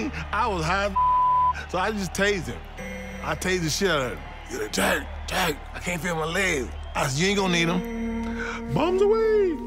mean? I was high, so I just tased him. I tased the shit out of him. He's like, Jack, I can't feel my legs. I said, you ain't gonna need them. Bombs away.